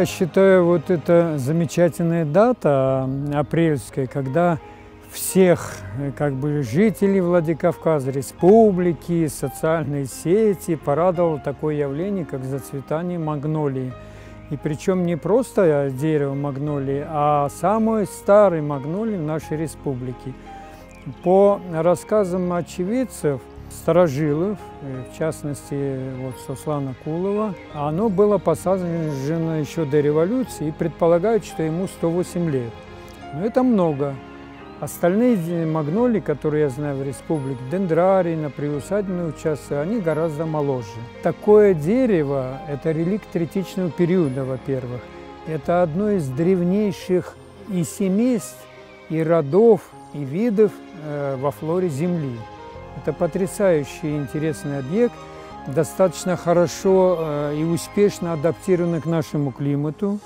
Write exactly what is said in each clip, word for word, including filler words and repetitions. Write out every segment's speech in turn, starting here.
Я считаю, вот эта замечательная дата апрельская, когда всех как бы жителей Владикавказа, республики, социальные сети порадовало такое явление, как зацветание магнолии. И причем не просто дерево магнолии, а самой старой магнолии в нашей республике. По рассказам очевидцев, старожилов, в частности вот Суслана Кулова, оно было посажено еще до революции и предполагают, что ему сто восемь лет. Но это много. Остальные магнолии, которые я знаю в республике, дендрарий, на приусадебные участки, они гораздо моложе. Такое дерево – это реликт третичного периода, во-первых. Это одно из древнейших и семейств, и родов, и видов э, во флоре Земли. Это потрясающий интересный объект, достаточно хорошо э, и успешно адаптирован к нашему климату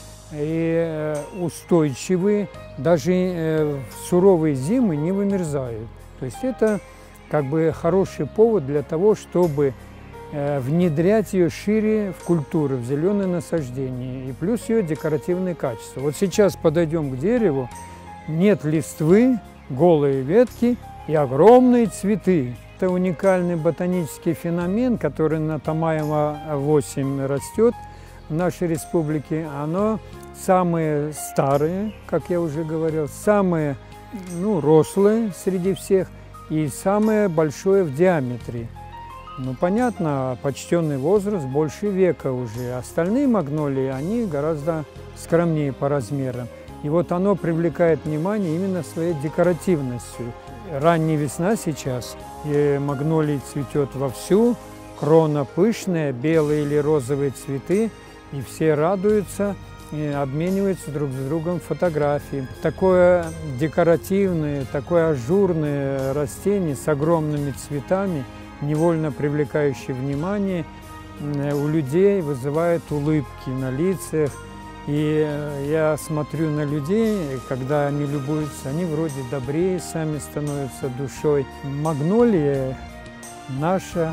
и э, устойчивый, даже э, в суровые зимы не вымерзают. То есть это как бы хороший повод для того, чтобы э, внедрять ее шире в культуру, в зеленые насаждения, и плюс ее декоративные качества. Вот сейчас подойдем к дереву, нет листвы, голые ветки и огромные цветы. Это уникальный ботанический феномен, который на Тамаева восемь растет в нашей республике. Оно самые старые, как я уже говорил, самые ну, рослые среди всех и самое большое в диаметре. Ну, понятно, почтенный возраст больше века уже. Остальные магнолии, они гораздо скромнее по размерам. И вот оно привлекает внимание именно своей декоративностью. Ранняя весна сейчас, и магнолий цветет вовсю, крона пышная, белые или розовые цветы, и все радуются, и обмениваются друг с другом фотографиями. Такое декоративное, такое ажурное растение с огромными цветами, невольно привлекающее внимание, у людей вызывает улыбки на лицах. И я смотрю на людей, когда они любуются, они вроде добрее сами становятся душой. Магнолия наша,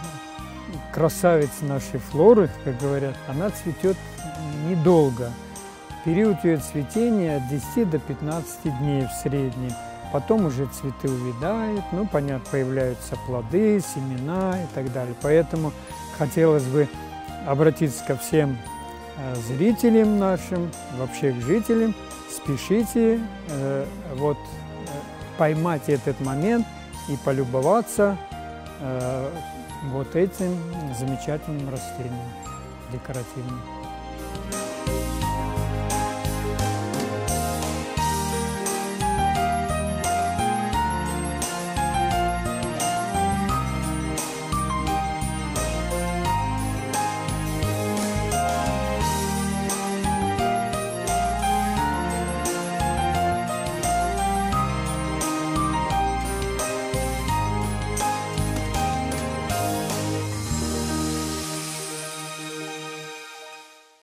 красавица нашей флоры, как говорят, она цветет недолго. Период ее цветения от десяти до пятнадцати дней в среднем. Потом уже цветы увядают, ну, понятно, появляются плоды, семена и так далее. Поэтому хотелось бы обратиться ко всем зрителям нашим, вообще к жителям, спешите э, вот, э, поймать этот момент и полюбоваться э, вот этим замечательным растением декоративным.